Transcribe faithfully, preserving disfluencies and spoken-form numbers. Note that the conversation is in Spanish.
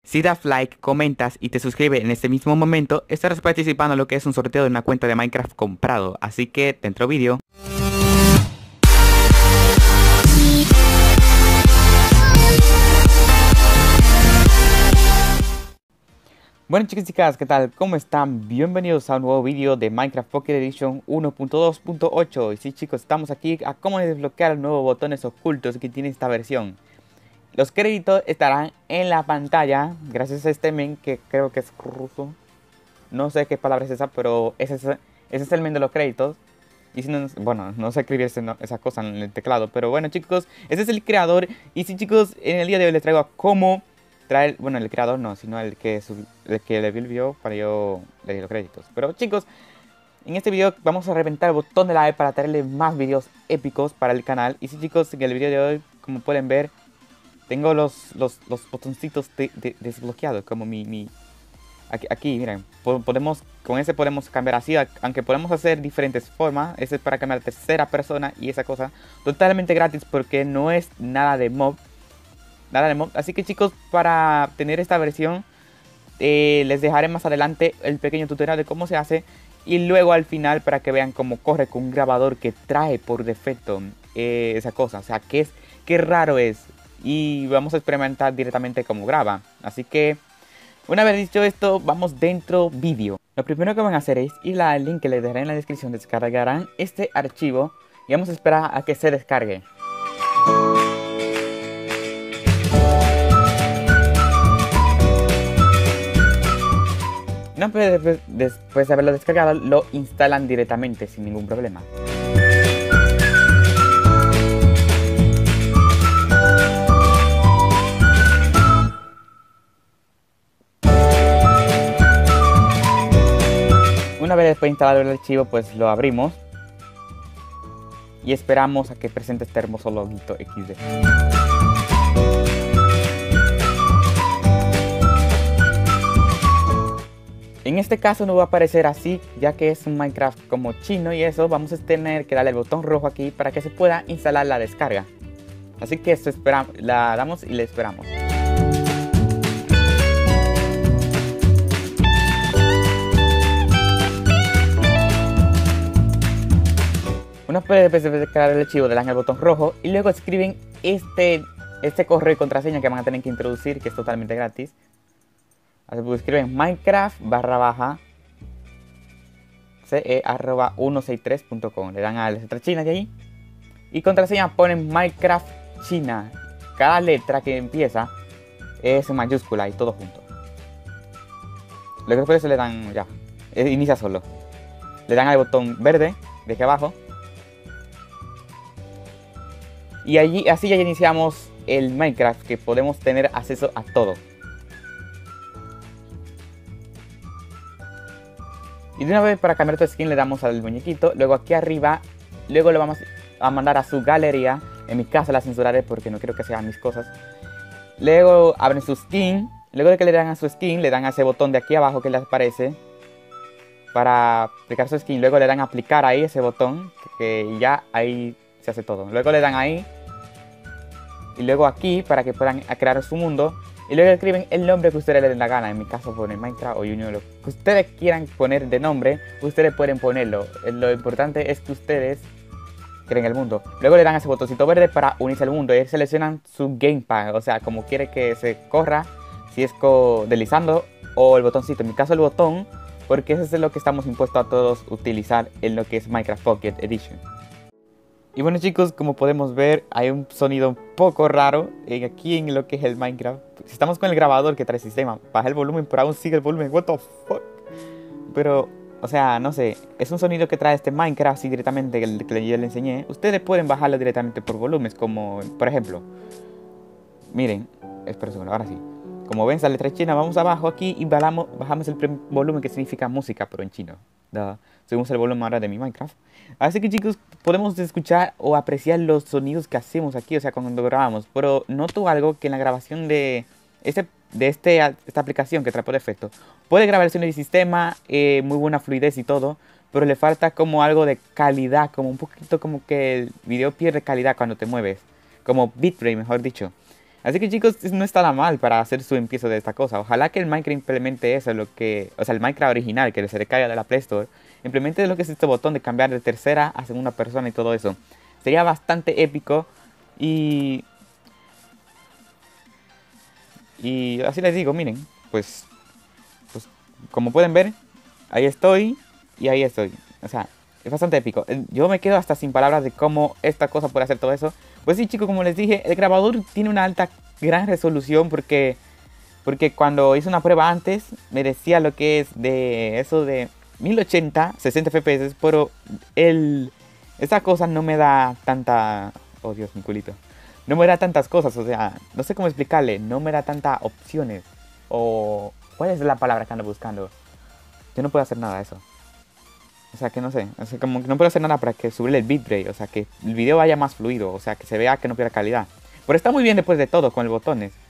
Si das like, comentas y te suscribes en este mismo momento, estarás participando en lo que es un sorteo de una cuenta de Minecraft comprado. Así que, dentro vídeo. Bueno chicos y chicas, ¿qué tal? ¿Cómo están? Bienvenidos a un nuevo vídeo de Minecraft Pocket Edition uno punto dos punto ocho. Y sí chicos, estamos aquí a cómo desbloquear los nuevos botones ocultos que tiene esta versión. Los créditos estarán en la pantalla gracias a este men que creo que es ruso. No sé qué palabra es esa, pero ese es, ese es el men de los créditos. Y si no, bueno, no sé escribir ese, no, esa cosa en el teclado. Pero bueno chicos, ese es el creador. Y sí chicos, en el día de hoy les traigo a cómo traer, bueno, el creador no, sino el que, sub, el que le vi el video para yo le di los créditos. Pero chicos, en este video vamos a reventar el botón de la E para traerle más videos épicos para el canal. Y sí chicos, en el video de hoy, como pueden ver, tengo los, los, los botoncitos de, de, desbloqueados, como mi... mi aquí, aquí, miren, podemos, con ese podemos cambiar así, aunque podemos hacer diferentes formas. Ese es para cambiar tercera persona y esa cosa. Totalmente gratis porque no es nada de mob. Nada de mob. Así que chicos, para tener esta versión, eh, les dejaré más adelante el pequeño tutorial de cómo se hace. Y luego al final para que vean cómo corre con un grabador que trae por defecto eh, esa cosa. O sea, qué es, qué raro es. Y vamos a experimentar directamente cómo graba. Así que, una vez dicho esto, vamos dentro vídeo. Lo primero que van a hacer es ir al link que les dejaré en la descripción. Descargarán este archivo y vamos a esperar a que se descargue. Una vez después, después de haberlo descargado, lo instalan directamente sin ningún problema. Una vez después instalado el archivo, pues lo abrimos y esperamos a que presente este hermoso loguito equis de. En este caso no va a aparecer así, ya que es un Minecraft como chino y eso, vamos a tener que darle el botón rojo aquí para que se pueda instalar la descarga. Así que esto esperamos, la damos y le esperamos. Una vez después de descargar el archivo, le dan el botón rojo y luego escriben este, este correo y contraseña que van a tener que introducir, que es totalmente gratis. Así que escriben Minecraft barra baja ce arroba ciento sesenta y tres punto com. Le dan a la letra china de ahí. Y contraseña ponen Minecraft China. Cada letra que empieza es en mayúscula y todo junto. Luego después se le dan ya. Inicia solo. Le dan al botón verde de aquí abajo. Y allí, así ya iniciamos el Minecraft, que podemos tener acceso a todo. Y de una vez para cambiar tu skin le damos al muñequito. Luego aquí arriba, luego lo vamos a mandar a su galería. En mi caso la censuraré porque no quiero que sean mis cosas. Luego abren su skin. Luego de que le dan a su skin, le dan a ese botón de aquí abajo que les aparece para aplicar su skin. Luego le dan a aplicar ahí ese botón, que ya ahí se hace todo. Luego le dan ahí. Y luego aquí para que puedan crear su mundo. Y luego escriben el nombre que ustedes les den la gana. En mi caso ponen Minecraft o Junior. Lo que ustedes quieran poner de nombre, ustedes pueden ponerlo. Lo importante es que ustedes creen el mundo. Luego le dan ese botoncito verde para unirse al mundo. Y seleccionan su gamepad. O sea, como quiere que se corra. Si es deslizando o el botoncito. En mi caso el botón. Porque eso es lo que estamos impuestos a todos utilizar en lo que es Minecraft Pocket Edition. Y bueno chicos, como podemos ver, hay un sonido un poco raro aquí en lo que es el Minecraft. Si estamos con el grabador que trae el sistema, baja el volumen, pero aún sigue el volumen, what the fuck. Pero, o sea, no sé, es un sonido que trae este Minecraft así directamente, que, que yo le enseñé. Ustedes pueden bajarlo directamente por volúmenes, como, por ejemplo, miren, espera un segundo, ahora sí. Como ven, esa letra china, vamos abajo aquí y bajamos, bajamos el volumen, que significa música, pero en chino. Da. Subimos el volumen ahora de mi Minecraft. Así que chicos, podemos escuchar o apreciar los sonidos que hacemos aquí, o sea, cuando grabamos. Pero noto algo que en la grabación de, este, de este, esta aplicación que trae por defecto, puede grabar el sonido del sistema, eh, muy buena fluidez y todo, pero le falta como algo de calidad, como un poquito como que el video pierde calidad cuando te mueves. Como bitrate, mejor dicho. Así que chicos, no está nada mal para hacer su empiezo de esta cosa. Ojalá que el Minecraft implemente eso, lo que, o sea, el Minecraft original que se le caiga de la Play Store, implemente lo que es este botón de cambiar de tercera a segunda persona y todo eso. Sería bastante épico y... Y así les digo, miren, pues, pues como pueden ver, ahí estoy y ahí estoy. O sea, es bastante épico. Yo me quedo hasta sin palabras de cómo esta cosa puede hacer todo eso. Pues sí, chicos, como les dije, el grabador tiene una alta, gran resolución porque... Porque cuando hice una prueba antes, me decía lo que es de eso de mil ochenta, sesenta F P S, pero el... Esa cosa no me da tanta... Oh Dios, mi culito. No me da tantas cosas, o sea, no sé cómo explicarle, no me da tantas opciones. O... ¿Cuál es la palabra que ando buscando? Yo no puedo hacer nada de eso. O sea, que no sé, o sea, como que no puedo hacer nada para que subirle el bitrate, o sea, que el video vaya más fluido, o sea, que se vea que no pierda calidad. Pero está muy bien después de todo con los botones.